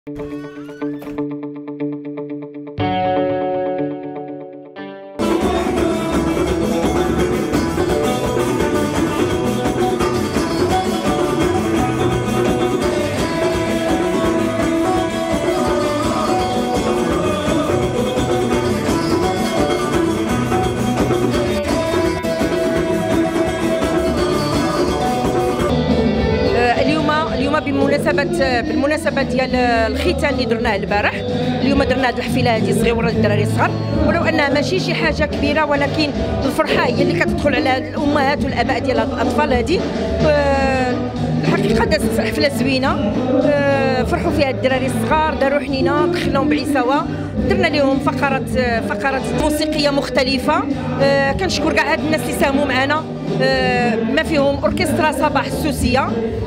بالمناسبه ديال الختان اللي درناه البارح. اليوم درنا هذه الحفله هذه صغيره للدراري الصغار، ولو انها ماشي شي حاجه كبيره، ولكن الفرحه هي اللي كتدخل على الامهات والاباء ديال هاد الاطفال هذه. الحقيقه دازت حفله زوينه، فرحوا فيها الدراري الصغار، داروا حنينه، دخلناهم بعيساوه، درنا لهم فقرات موسيقيه مختلفه. كنشكر كاع هاد الناس اللي ساهموا معنا، ما فيهم اوركسترا صباح السوسيه،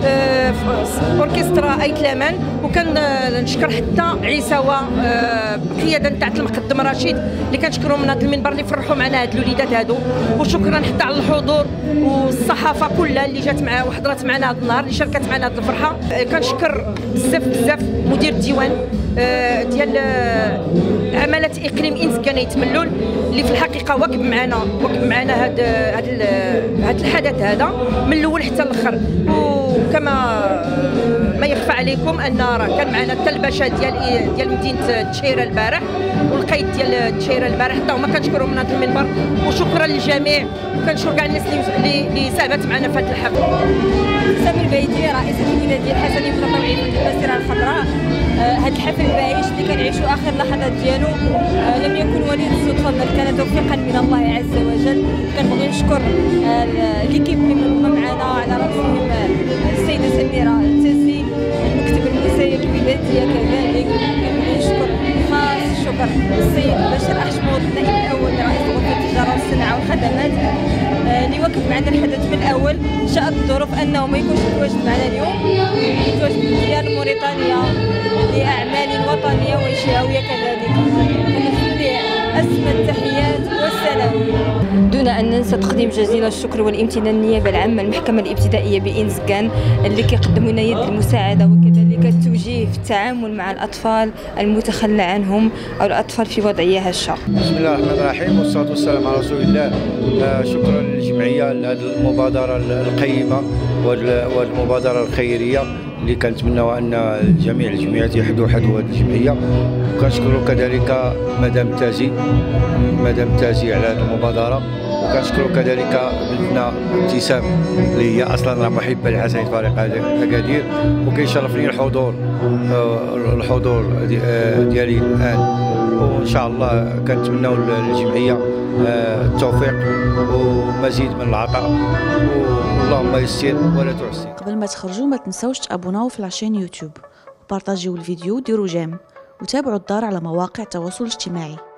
اوركسترا ايت لامان، وكنشكر حتى عيساوه بقياده تاع المقدم رشيد اللي كنشكرهم من هذا المنبر اللي فرحوا معنا هاد الوليدات هادو. وشكرا حتى على الحضور والصحافه كلها اللي جات معنا وحضرت معنا هذا النهار، اللي شاركت معنا هذه الفرحه. كنشكر بزاف مدير الديوان ديال عمالة اقليم انسكان يتملول، اللي في الحقيقه واقف معنا هذا الحدث هذا من الاول حتى الاخر. وكما ما يخفى عليكم ان راه كان معنا حتى الباشا ديال مدينه تشيره البارح والقيد ديال تشيره البارح، حتى هما كنشكرهم من هذا المنبر. وشكرا للجميع، وكنشكر كاع الناس اللي ساهمت معنا في هذه الحفله. سامر البيدي رئيسة النادي الحسني المتطوعين في المسيرة الخضراء. هذا الحفل الباهش اللي كنعيشوا اخر لحظات ديالو لم يكن وليد الصدفه، بل كان توفيقا من الله عز وجل. كنبغي نشكر ليكيب اللي منضمه معنا، على راسهم السيده سميره التاسي، المكتب المسير البلاديه كذلك. كنبغي نشكر خاص الشكر السيد بشير أحشمود، النائب الاول لرئيس غرفه التجاره والصناعه والخدمات، اللي واقف معنا الحدث من الاول. شاءت الظروف انه ما يكونش متواجد معنا اليوم، متواجد ديال موريتانيا لاعمال وطنيه وشهويه كذلك. كنرسل له اسمى التحيات والسلام، دون ان ننسى تقديم جزيل الشكر والامتنان للنيابه العامه المحكمه الابتدائيه بإنسكان اللي كيقدموا لنا يد المساعده، وكذلك التوجيه في التعامل مع الاطفال المتخلى عنهم او الاطفال في وضعيه هشه. بسم الله الرحمن الرحيم، والصلاه والسلام على رسول الله. شكرا للجمعيه لهذه المبادره القيمه والمبادره الخيريه اللي كنتمناو ان جميع الجمعيات يحدوا حدو هذه الجمعيه. وكنشكروا كذلك مدام تازي على هذه المبادره، وكنشكروا كذلك بنتنا ابتسام اللي هي اصلا راه محبه لحسنيه فريق اكادير. وكيشرفني الحضور ديالي الان، وان شاء الله كنتمناو للجمعيه التوفيق ومزيد من العطاء، واللهم يسر ولا تعسر. قبل ما تخرجوا ما تنسوش تابوناو في العشان يوتيوب، وبارطاجيو الفيديو وديروا جيم، وتابعوا الدار على مواقع التواصل الاجتماعي.